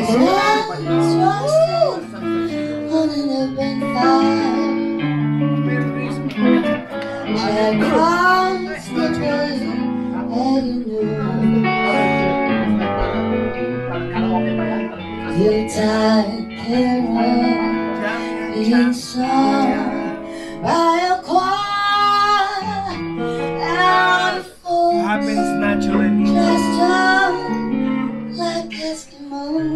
You take care of being sung by a choir and a fool. Happens naturally. Dressed up like Eskimos.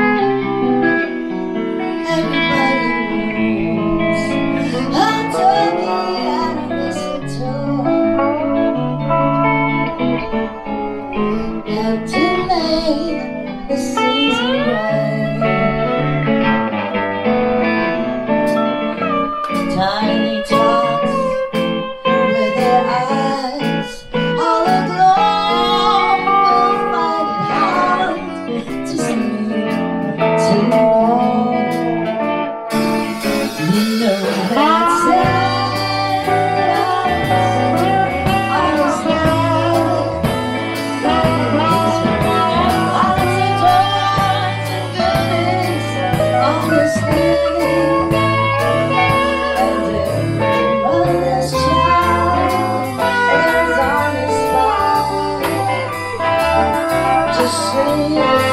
Everybody knows a turkey and a mistletoe. And to make the season bright, tiny tots with their eyes all aglow will find it hard to sleep tonight. You know that Santa's always like lots of toys and goodies on the sleigh, and every mother's child is on the spot, just saying.